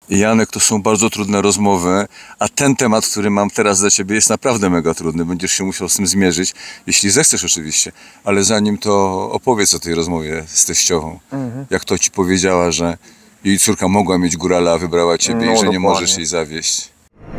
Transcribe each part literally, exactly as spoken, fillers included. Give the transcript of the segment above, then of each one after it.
Janek, to są bardzo trudne rozmowy, a ten temat, który mam teraz dla Ciebie, jest naprawdę mega trudny. Będziesz się musiał z tym zmierzyć, jeśli zechcesz oczywiście. Ale zanim to opowiedz o tej rozmowie z teściową. Mhm. Jak to Ci powiedziała, że jej córka mogła mieć górala, a wybrała Ciebie no, i że dokładnie. Nie możesz jej zawieść.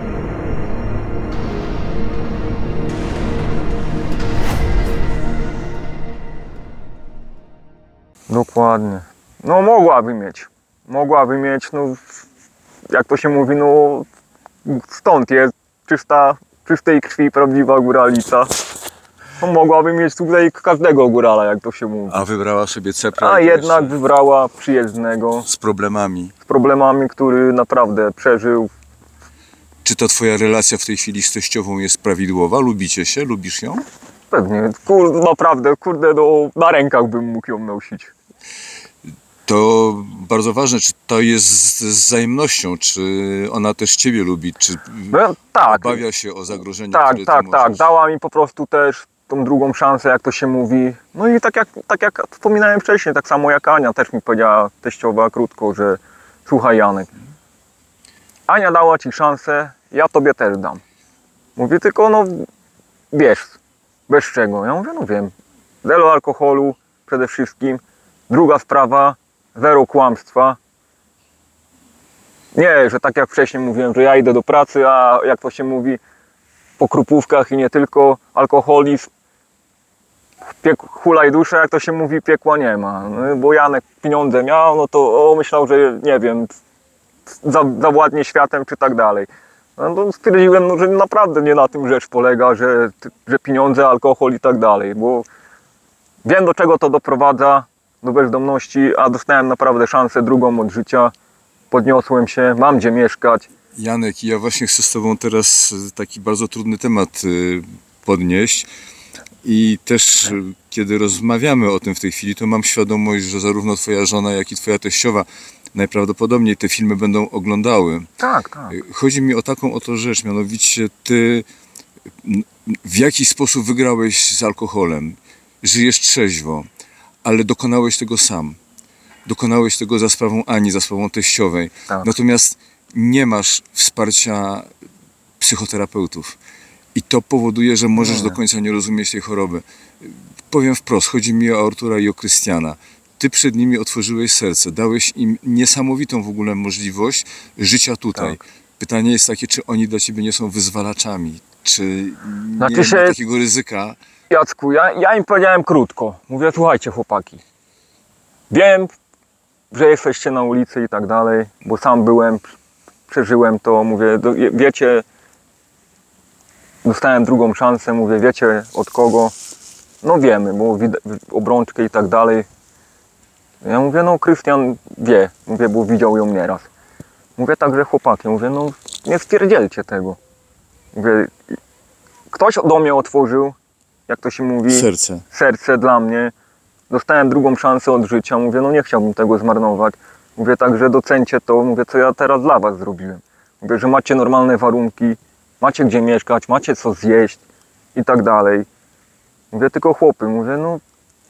Dokładnie. No mogłaby mieć. Mogłaby mieć, no jak to się mówi, no stąd jest czysta, czystej krwi prawdziwa góralica. No, mogłaby mieć tutaj każdego górala, jak to się mówi. A wybrała sobie cepra? A jednak jeszcze wybrała przyjezdnego. Z problemami. Z problemami, który naprawdę przeżył. Czy ta Twoja relacja w tej chwili z teściową jest prawidłowa? Lubicie się? Lubisz ją? Pewnie. Kur, naprawdę, kurde, no, na rękach bym mógł ją nosić. To bardzo ważne, czy to jest z wzajemnością, czy ona też Ciebie lubi, czy no, tak. obawia się o zagrożenie, tak, które tak, ty tak. możesz... Dała mi po prostu też tą drugą szansę, jak to się mówi. No i tak jak, tak jak wspominałem wcześniej, tak samo jak Ania też mi powiedziała teściowa krótko, że słuchaj Janek, Ania dała Ci szansę, ja Tobie też dam. Mówię tylko, no wiesz, bez czego. Ja mówię, no wiem, zero alkoholu przede wszystkim. Druga sprawa, zero kłamstwa. Nie, że tak jak wcześniej mówiłem, że ja idę do pracy, a jak to się mówi, po krupówkach i nie tylko, alkoholizm, piek, hulaj duszę, jak to się mówi, piekła nie ma. No, bo Janek pieniądze miał, no to o, myślał, że nie wiem, zawładnie światem czy tak dalej. No to stwierdziłem, no, że naprawdę nie na tym rzecz polega, że, że pieniądze, alkohol i tak dalej, bo wiem, do czego to doprowadza, do bezdomności, a dostałem naprawdę szansę drugą od życia. Podniosłem się, mam gdzie mieszkać. Janek, ja właśnie chcę z Tobą teraz taki bardzo trudny temat podnieść i też kiedy rozmawiamy o tym w tej chwili, to mam świadomość, że zarówno Twoja żona, jak i Twoja teściowa najprawdopodobniej te filmy będą oglądały. Tak, tak. Chodzi mi o taką oto rzecz, mianowicie Ty w jakiś sposób wygrałeś z alkoholem, żyjesz trzeźwo, ale dokonałeś tego sam. Dokonałeś tego za sprawą Ani, za sprawą teściowej. Tak. Natomiast nie masz wsparcia psychoterapeutów. I to powoduje, że możesz nie. do końca nie rozumieć tej choroby. Powiem wprost, chodzi mi o Artura i o Krystiana. Ty przed nimi otworzyłeś serce, dałeś im niesamowitą w ogóle możliwość życia tutaj. Tak. Pytanie jest takie, czy oni dla Ciebie nie są wyzwalaczami? Czy nie znaczy się... ma takiego ryzyka? Jacku, ja, ja im powiedziałem krótko. Mówię, słuchajcie chłopaki, wiem, że jesteście na ulicy i tak dalej, bo sam byłem, przeżyłem to, mówię, do, wiecie, dostałem drugą szansę, mówię, wiecie od kogo? No wiemy, bo widać obrączkę i tak dalej. Ja mówię, no Krystian wie, mówię, bo widział ją nieraz. Mówię, także chłopaki, mówię, no nie stwierdzielcie tego. Mówię, ktoś do mnie otworzył, jak to się mówi, serce. serce dla mnie. Dostałem drugą szansę od życia. Mówię, no nie chciałbym tego zmarnować. Mówię, także docencie to, mówię, co ja teraz dla was zrobiłem. Mówię, że macie normalne warunki, macie gdzie mieszkać, macie co zjeść i tak dalej. Mówię, tylko chłopy, mówię, no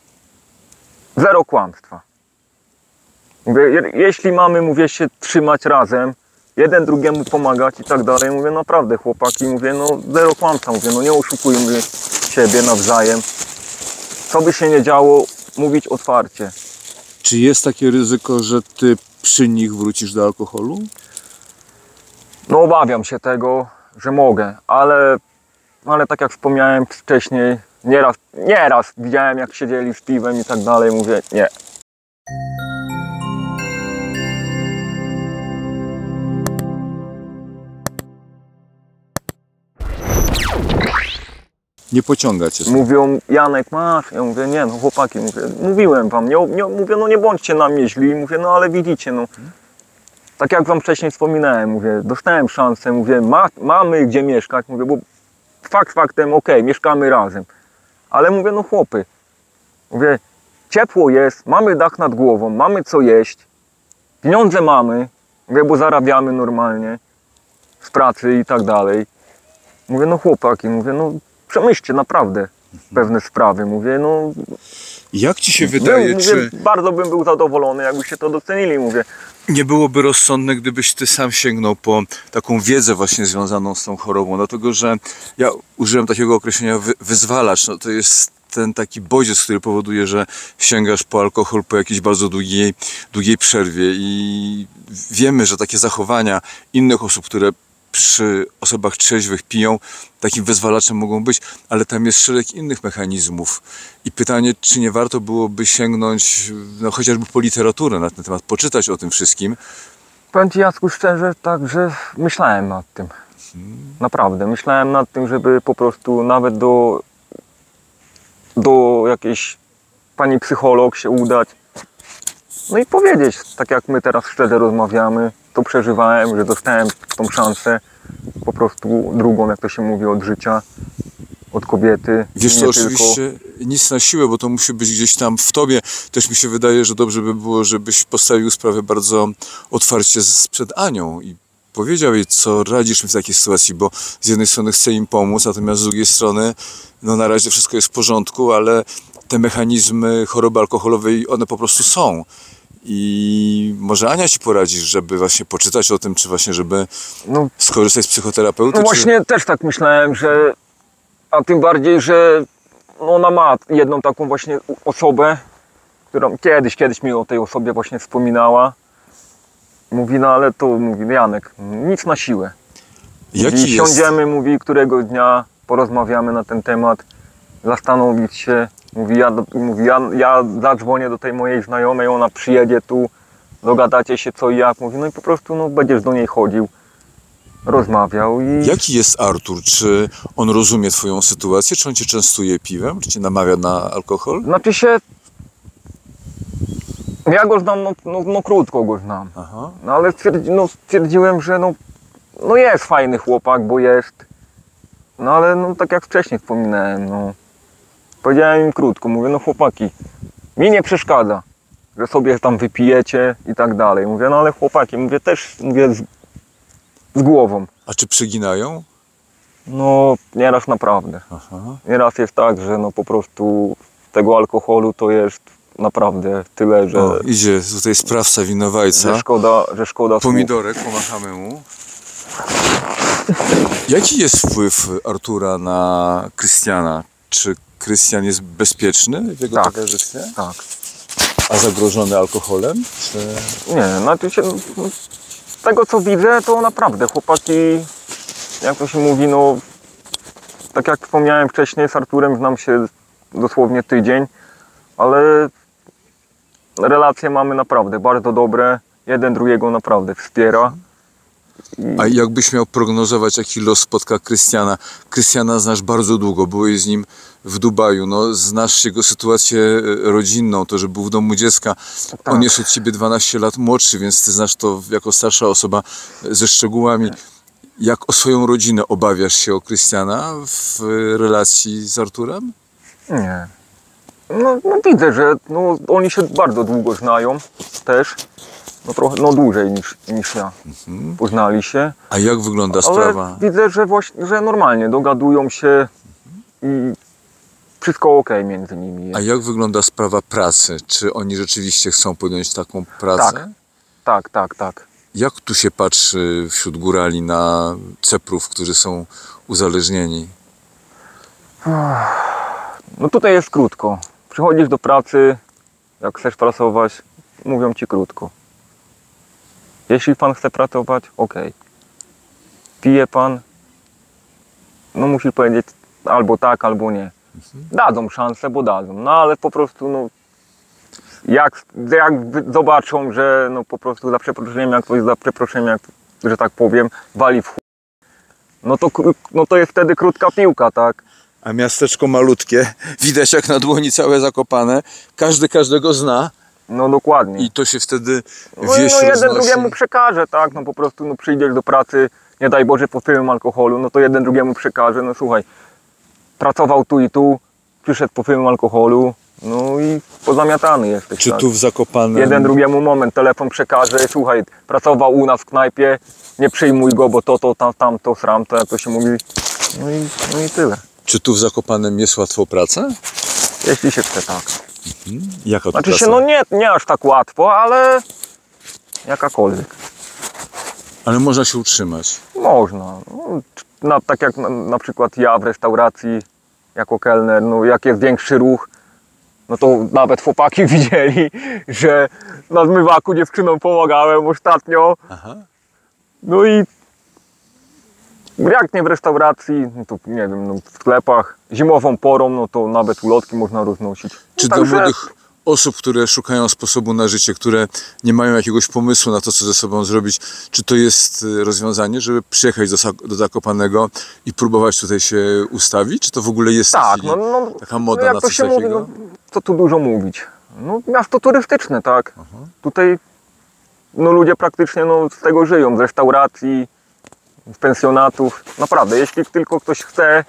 zero kłamstwa. Mówię, je, jeśli mamy, mówię, się trzymać razem, jeden drugiemu pomagać i tak dalej, mówię, naprawdę chłopaki, mówię, no zero kłamstwa, mówię, no nie oszukujmy siebie nawzajem. Co by się nie działo, mówić otwarcie. Czy jest takie ryzyko, że Ty przy nich wrócisz do alkoholu? No obawiam się tego, że mogę, ale, ale tak jak wspomniałem wcześniej, nieraz, nieraz widziałem jak siedzieli z piwem i tak dalej, mówię nie. Nie pociąga Cię. Mówią, Janek masz? Ja mówię, nie no chłopaki, mówię, mówiłem wam, nie, nie, mówię, no nie bądźcie na mnie źli, mówię, no ale widzicie, no. Tak jak wam wcześniej wspominałem, mówię, dostałem szansę, mówię, ma, mamy gdzie mieszkać, mówię, bo fakt faktem, okej, okay, mieszkamy razem. Ale mówię, no chłopy, mówię, ciepło jest, mamy dach nad głową, mamy co jeść, pieniądze mamy, mówię, bo zarabiamy normalnie z pracy i tak dalej. Mówię, no chłopaki, mówię, no przemyślcie naprawdę pewne sprawy, mówię, no Jak ci się wydaje, Był, czy mówię, bardzo bym był zadowolony, jakbyście to docenili, mówię. nie byłoby rozsądne, gdybyś ty sam sięgnął po taką wiedzę właśnie związaną z tą chorobą? Dlatego, że ja użyłem takiego określenia wy, wyzwalacz. No to jest ten taki bodziec, który powoduje, że sięgasz po alkohol po jakiejś bardzo długiej, długiej przerwie i wiemy, że takie zachowania innych osób, które przy osobach trzeźwych piją, takim wyzwalaczem mogą być, ale tam jest szereg innych mechanizmów. I pytanie, czy nie warto byłoby sięgnąć no, chociażby po literaturę na ten temat, poczytać o tym wszystkim. Powiem ci, Jacku, szczerze, tak, że myślałem nad tym. Naprawdę, myślałem nad tym, żeby po prostu nawet do, do jakiejś pani psycholog się udać. No i powiedzieć, tak jak my teraz szczerze rozmawiamy, to przeżywałem, że dostałem tą szansę, po prostu drugą, jak to się mówi, od życia, od kobiety. Wiesz nie co, tylko... oczywiście nic na siłę, bo to musi być gdzieś tam w tobie. Też mi się wydaje, że dobrze by było, żebyś postawił sprawę bardzo otwarcie z- przed Anią i powiedział jej, co radzisz mi w takiej sytuacji, bo z jednej strony chcę im pomóc, natomiast z drugiej strony, no na razie wszystko jest w porządku, ale te mechanizmy choroby alkoholowej, one po prostu są. I może Ania ci poradzi, żeby właśnie poczytać o tym, czy właśnie, żeby No, skorzystać z psychoterapeuty? no czy... właśnie też tak myślałem, że a tym bardziej, że no ona ma jedną taką właśnie osobę, którą kiedyś, kiedyś mi o tej osobie właśnie wspominała. Mówi, no ale to, mówi, Janek, nic na siłę. Jaki Mówi, jest? siądziemy, mówi, któregoś dnia porozmawiamy na ten temat, zastanowić się. Mówi, ja, mówi, ja, ja zadzwonię do tej mojej znajomej, ona przyjedzie tu, dogadacie się co i jak. Mówi, no i po prostu no, będziesz do niej chodził, rozmawiał i... Jaki jest Artur? Czy on rozumie twoją sytuację? Czy on cię częstuje piwem? Czy cię namawia na alkohol? Znaczy się, ja go znam, no, no, no krótko go znam, Aha. no ale stwierdzi, no, stwierdziłem, że no, no jest fajny chłopak, bo jest, no ale no tak jak wcześniej wspominałem, no powiedziałem im krótko, mówię, no chłopaki, mi nie przeszkadza, że sobie tam wypijecie i tak dalej, mówię, no ale chłopaki, mówię też, mówię z, z głową, A czy przeginają? no nieraz naprawdę, Aha. nieraz jest tak, że no po prostu tego alkoholu to jest naprawdę tyle, że... O, idzie tutaj sprawca winowajca. Że szkoda, że szkoda słów. Pomidorek, pomachamy mu. Jaki jest wpływ Artura na Krystiana? Czy Krystian jest bezpieczny w jego Tak. towarzystwie? Tak. A zagrożony alkoholem? Czy... Nie, znaczy się, no, z tego co widzę, to naprawdę chłopaki, jak to się mówi, no tak jak wspomniałem wcześniej, z Arturem znam się dosłownie tydzień, ale relacje mamy naprawdę bardzo dobre, jeden drugiego naprawdę wspiera. A jakbyś miał prognozować, jaki los spotka Krystiana? Krystiana znasz bardzo długo, byłeś z nim w Dubaju, no, znasz jego sytuację rodzinną, to, że był w domu dziecka. Tak. On jest od ciebie dwanaście lat młodszy, więc ty znasz to jako starsza osoba ze szczegółami. Jak o swoją rodzinę obawiasz się o Krystiana w relacji z Arturem? Nie. No, no widzę, że no, oni się bardzo długo znają też. No trochę, no dłużej niż, niż ja. Mhm. Poznali się. A jak wygląda Ale sprawa? widzę, że właśnie, że normalnie dogadują się i wszystko ok między nimi jest. A jak wygląda sprawa pracy? Czy oni rzeczywiście chcą podjąć taką pracę? Tak. Tak, tak, tak. Jak tu się patrzy wśród górali na ceprów, którzy są uzależnieni? No tutaj jest krótko. Przychodzisz do pracy, jak chcesz pracować, mówią ci krótko. Jeśli pan chce pracować, ok. Pije pan, no musisz powiedzieć albo tak, albo nie. Dadzą szansę, bo dadzą, no ale po prostu no jak, jak wy- zobaczą, że no po prostu za przeproszeniem, jak ktoś za przeproszeniem, jak, że tak powiem, wali w chuj, no to, kró- no to jest wtedy krótka piłka, tak? A miasteczko malutkie, widać jak na dłoni całe Zakopane, każdy każdego zna No dokładnie. i to się wtedy No, wieś no jeden roznosi. drugiemu przekaże, tak? No po prostu no, przyjdziesz do pracy, nie daj Boże pod wpływem alkoholu, no to jeden drugiemu przekaże, no słuchaj, pracował tu i tu, przyszedł pod wpływem alkoholu, no i pozamiatany jesteś. Czy tak? tu w Zakopanem? Jeden drugiemu moment, telefon przekaże, słuchaj, pracował u nas w knajpie, nie przyjmuj go, bo to, to, tam, tam, to, sram, to, jak to się mówi. No i, no i tyle. Czy tu w Zakopanem jest łatwo praca? Jeśli się chce, tak. Jaka to Znaczy trasa? się, no nie, nie aż tak łatwo, ale jakakolwiek. Ale można się utrzymać. Można. No, na, tak jak na, na przykład ja w restauracji jako kelner, no jak jest większy ruch, no to nawet chłopaki widzieli, że na zmywaku dziewczynom pomagałem ostatnio. Aha. No i jak nie w restauracji, no to nie wiem, no w sklepach, zimową porą, no to nawet ulotki można roznosić. No, Czy dla także- młodych osób, które szukają sposobu na życie, które nie mają jakiegoś pomysłu na to, co ze sobą zrobić, czy to jest y, rozwiązanie, żeby przyjechać do, Sak- do Zakopanego i próbować tutaj się ustawić? Czy to w ogóle jest Tak, taki- no, no, taka moda no jak na to coś się mówi, takiego? no, co tu dużo mówić. No, miasto turystyczne, tak. Tutaj no, ludzie praktycznie no, z tego żyją, z restauracji, z pensjonatów. Naprawdę, jeśli tylko ktoś chce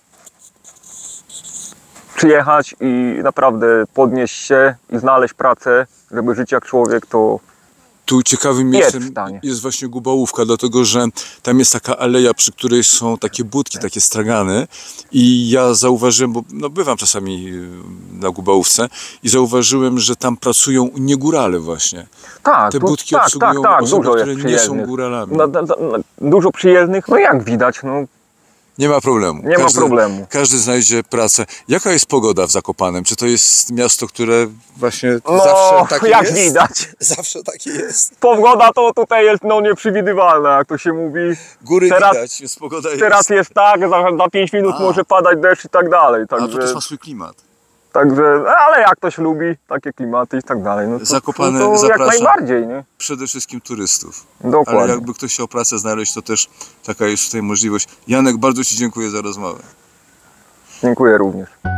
przyjechać i naprawdę podnieść się i znaleźć pracę, żeby żyć jak człowiek, to Tu ciekawym Jest miejscem w stanie. jest właśnie Gubałówka, dlatego że tam jest taka aleja, przy której są takie budki, takie stragany i ja zauważyłem, bo no, bywam czasami y, na Gubałówce i zauważyłem, że tam pracują niegórale właśnie. tak, Te tu- budki tak, obsługują tak, tak, osoby, dużo które jest nie są przyjezdnych. góralami. Na, na, na, dużo przyjezdnych, no jak widać, no Nie ma problemu. nie ma problemu. Każdy znajdzie pracę. Jaka jest pogoda w Zakopanem? Czy to jest miasto, które właśnie No, zawsze takie jak jest? widać. Zawsze takie jest. Pogoda to tutaj jest no nieprzewidywalna, jak to się mówi. Góry Teraz- widać, więc pogoda jest. Teraz jest tak, za, za pięć minut A. może padać deszcz i tak dalej. A to Także, też ma swój klimat. także, ale jak ktoś lubi takie klimaty i tak dalej, no to, Zakopane no to jak zapraszam. najbardziej, nie? Przede wszystkim turystów. Dokładnie. Ale jakby ktoś chciał pracę znaleźć, to też taka jest tutaj możliwość. Janek, bardzo Ci dziękuję za rozmowę. Dziękuję również.